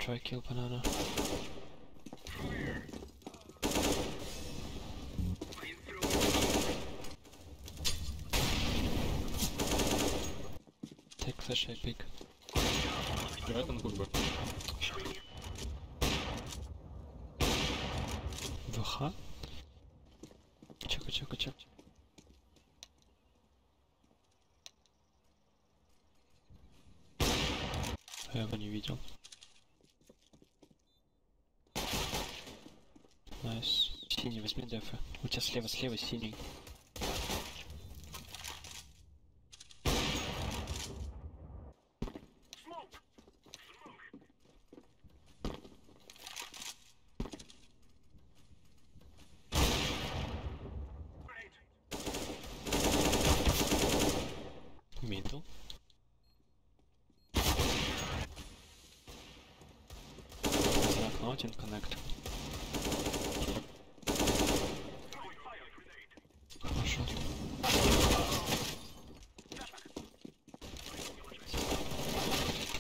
try kill banana. Take flash, I pick. Давай на курбу. ВХ? Чек. Я его не видел. Найс. Синий, возьми дефы. У тебя слева синий. Мидл. За окно один коннект. Хорошо.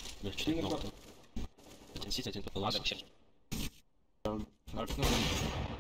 Один сить, один попал. Окно.